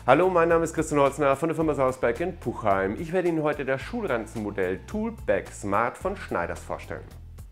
Hallo, mein Name ist Christian Holzner von der Firma Sausberg in Puchheim. Ich werde Ihnen heute das Schulranzenmodell Toolbag Smart von Schneiders vorstellen.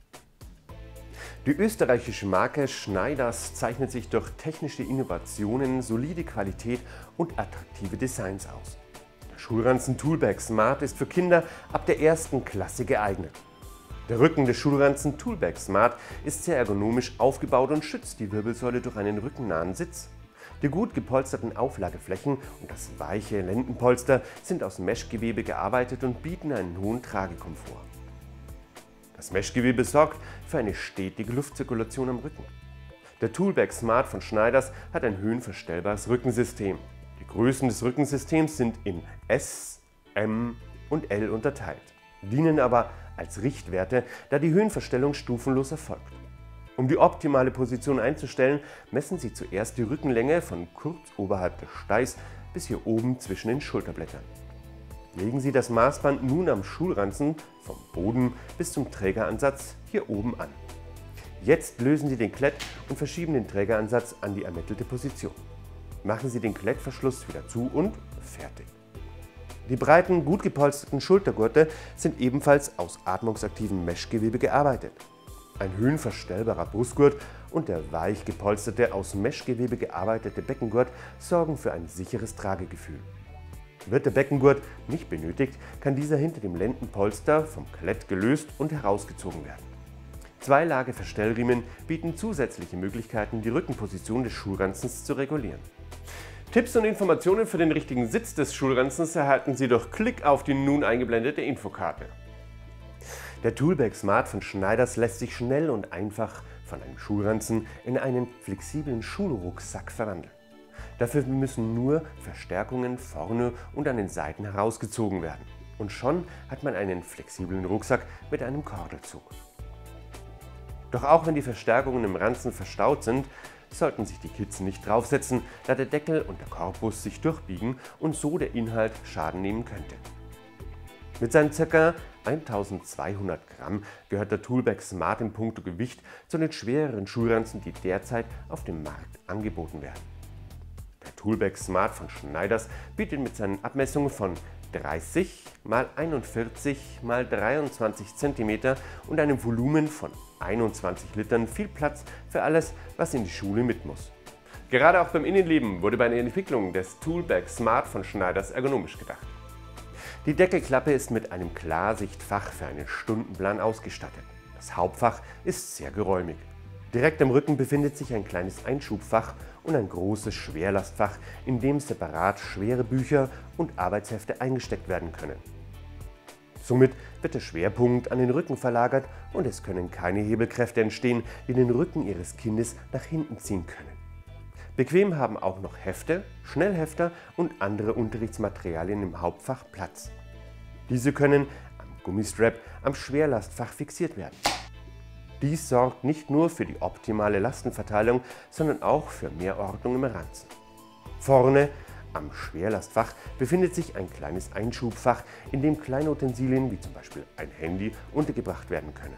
Die österreichische Marke Schneiders zeichnet sich durch technische Innovationen, solide Qualität und attraktive Designs aus. Der Schulranzen Toolbag Smart ist für Kinder ab der 1. Klasse geeignet. Der Rücken des Schulranzen Toolbag Smart ist sehr ergonomisch aufgebaut und schützt die Wirbelsäule durch einen rückennahen Sitz. Die gut gepolsterten Auflageflächen und das weiche Lendenpolster sind aus Meshgewebe gearbeitet und bieten einen hohen Tragekomfort. Das Meshgewebe sorgt für eine stetige Luftzirkulation am Rücken. Der Toolbag Smart von Schneiders hat ein höhenverstellbares Rückensystem. Die Größen des Rückensystems sind in S, M und L unterteilt, dienen aber als Richtwerte, da die Höhenverstellung stufenlos erfolgt. Um die optimale Position einzustellen, messen Sie zuerst die Rückenlänge von kurz oberhalb des Steiß bis hier oben zwischen den Schulterblättern. Legen Sie das Maßband nun am Schulranzen vom Boden bis zum Trägeransatz hier oben an. Jetzt lösen Sie den Klett und verschieben den Trägeransatz an die ermittelte Position. Machen Sie den Klettverschluss wieder zu und fertig. Die breiten, gut gepolsterten Schultergurte sind ebenfalls aus atmungsaktivem Meshgewebe gearbeitet. Ein höhenverstellbarer Brustgurt und der weich gepolsterte, aus Meshgewebe gearbeitete Beckengurt sorgen für ein sicheres Tragegefühl. Wird der Beckengurt nicht benötigt, kann dieser hinter dem Lendenpolster vom Klett gelöst und herausgezogen werden. Zweilage-Verstellriemen bieten zusätzliche Möglichkeiten, die Rückenposition des Schulranzens zu regulieren. Tipps und Informationen für den richtigen Sitz des Schulranzens erhalten Sie durch Klick auf die nun eingeblendete Infokarte. Der Toolbag Smart von Schneiders lässt sich schnell und einfach von einem Schulranzen in einen flexiblen Schulrucksack verwandeln. Dafür müssen nur Verstärkungen vorne und an den Seiten herausgezogen werden. Und schon hat man einen flexiblen Rucksack mit einem Kordelzug. Doch auch wenn die Verstärkungen im Ranzen verstaut sind, sollten sich die Kids nicht draufsetzen, da der Deckel und der Korpus sich durchbiegen und so der Inhalt Schaden nehmen könnte. Mit seinen ca. 1200 Gramm gehört der Toolbag Smart in puncto Gewicht zu den schwereren Schulranzen, die derzeit auf dem Markt angeboten werden. Der Toolbag Smart von Schneiders bietet mit seinen Abmessungen von 30 x 41 x 23 cm und einem Volumen von 21 Litern viel Platz für alles, was in die Schule mit muss. Gerade auch beim Innenleben wurde bei der Entwicklung des Toolbag Smart von Schneiders ergonomisch gedacht. Die Deckelklappe ist mit einem Klarsichtfach für einen Stundenplan ausgestattet. Das Hauptfach ist sehr geräumig. Direkt am Rücken befindet sich ein kleines Einschubfach und ein großes Schwerlastfach, in dem separat schwere Bücher und Arbeitshefte eingesteckt werden können. Somit wird der Schwerpunkt an den Rücken verlagert und es können keine Hebelkräfte entstehen, die den Rücken Ihres Kindes nach hinten ziehen können. Bequem haben auch noch Hefte, Schnellhefter und andere Unterrichtsmaterialien im Hauptfach Platz. Diese können am Gummistrap am Schwerlastfach fixiert werden. Dies sorgt nicht nur für die optimale Lastenverteilung, sondern auch für mehr Ordnung im Ranzen. Vorne am Schwerlastfach befindet sich ein kleines Einschubfach, in dem kleine Utensilien wie zum Beispiel ein Handy untergebracht werden können.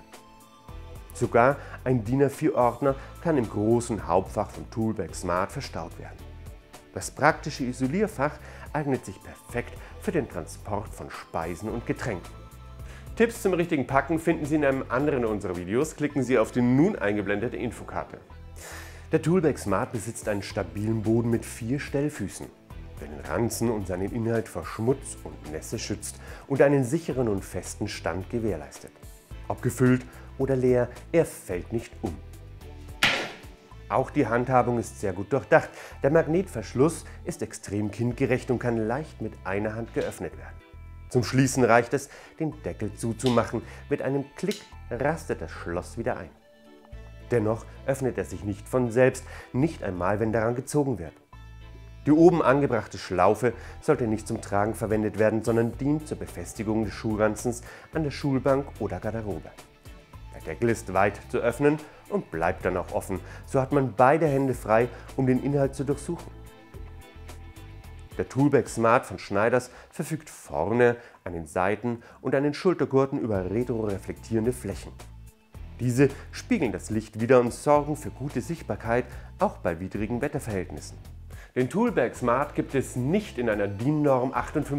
Sogar ein DIN A4-Ordner kann im großen Hauptfach vom Toolbag Smart verstaut werden. Das praktische Isolierfach eignet sich perfekt für den Transport von Speisen und Getränken. Tipps zum richtigen Packen finden Sie in einem anderen unserer Videos. Klicken Sie auf die nun eingeblendete Infokarte. Der Toolbag Smart besitzt einen stabilen Boden mit 4 Stellfüßen, der den Ranzen und seinen Inhalt vor Schmutz und Nässe schützt und einen sicheren und festen Stand gewährleistet. Ob gefüllt oder leer, er fällt nicht um. Auch die Handhabung ist sehr gut durchdacht. Der Magnetverschluss ist extrem kindgerecht und kann leicht mit einer Hand geöffnet werden. Zum Schließen reicht es, den Deckel zuzumachen. Mit einem Klick rastet das Schloss wieder ein. Dennoch öffnet er sich nicht von selbst, nicht einmal, wenn daran gezogen wird. Die oben angebrachte Schlaufe sollte nicht zum Tragen verwendet werden, sondern dient zur Befestigung des Schulranzens an der Schulbank oder Garderobe. Der Deckel ist weit zu öffnen und bleibt dann auch offen. So hat man beide Hände frei, um den Inhalt zu durchsuchen. Der Toolbag Smart von Schneiders verfügt vorne, an den Seiten und an den Schultergurten über retroreflektierende Flächen. Diese spiegeln das Licht wider und sorgen für gute Sichtbarkeit, auch bei widrigen Wetterverhältnissen. Den Toolbag Smart gibt es nicht in einer DIN-Norm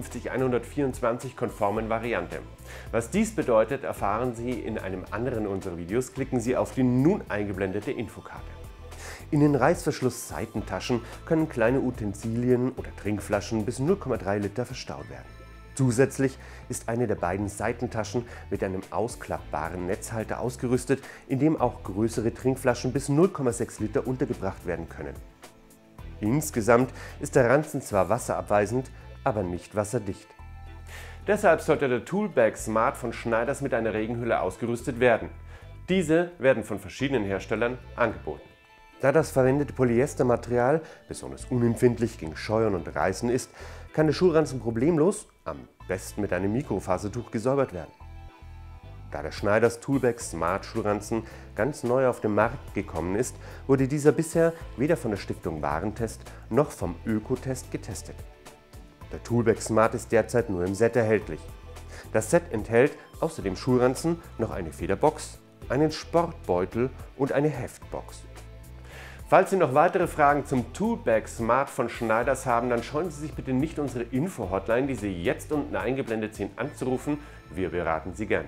58124 konformen Variante. Was dies bedeutet, erfahren Sie in einem anderen unserer Videos. Klicken Sie auf die nun eingeblendete Infokarte. In den Reißverschluss-Seitentaschen können kleine Utensilien oder Trinkflaschen bis 0,3 Liter verstaut werden. Zusätzlich ist eine der beiden Seitentaschen mit einem ausklappbaren Netzhalter ausgerüstet, in dem auch größere Trinkflaschen bis 0,6 Liter untergebracht werden können. Insgesamt ist der Ranzen zwar wasserabweisend, aber nicht wasserdicht. Deshalb sollte der Toolbag Smart von Schneiders mit einer Regenhülle ausgerüstet werden. Diese werden von verschiedenen Herstellern angeboten. Da das verwendete Polyestermaterial besonders unempfindlich gegen Scheuern und Reißen ist, kann der Schulranzen problemlos, am besten mit einem Mikrofasertuch, gesäubert werden. Da der Schneiders Toolbag Smart Schulranzen ganz neu auf den Markt gekommen ist, wurde dieser bisher weder von der Stiftung Warentest noch vom Ökotest getestet. Der Toolbag Smart ist derzeit nur im Set erhältlich. Das Set enthält außer dem Schulranzen noch eine Federbox, einen Sportbeutel und eine Heftbox. Falls Sie noch weitere Fragen zum Toolbag Smart von Schneiders haben, dann scheuen Sie sich bitte nicht, unsere Info-Hotline, die Sie jetzt unten eingeblendet sehen, anzurufen. Wir beraten Sie gerne.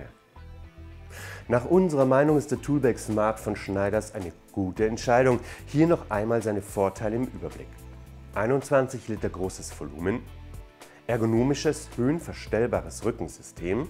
Nach unserer Meinung ist der Toolbag Smart von Schneiders eine gute Entscheidung. Hier noch einmal seine Vorteile im Überblick. 21 Liter großes Volumen, ergonomisches, höhenverstellbares Rückensystem,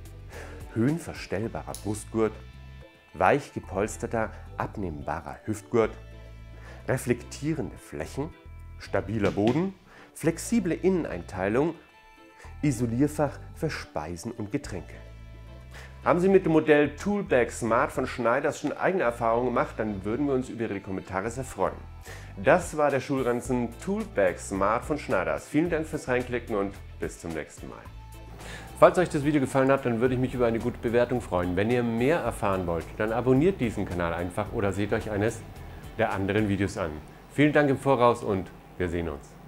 höhenverstellbarer Brustgurt, weich gepolsterter, abnehmbarer Hüftgurt, reflektierende Flächen, stabiler Boden, flexible Inneneinteilung, Isolierfach für Speisen und Getränke. Haben Sie mit dem Modell Toolbag Smart von Schneiders schon eigene Erfahrungen gemacht, dann würden wir uns über Ihre Kommentare sehr freuen. Das war der Schulranzen Toolbag Smart von Schneiders. Vielen Dank fürs Reinklicken und bis zum nächsten Mal. Falls euch das Video gefallen hat, dann würde ich mich über eine gute Bewertung freuen. Wenn ihr mehr erfahren wollt, dann abonniert diesen Kanal einfach oder seht euch eines der anderen Videos an. Vielen Dank im Voraus und wir sehen uns.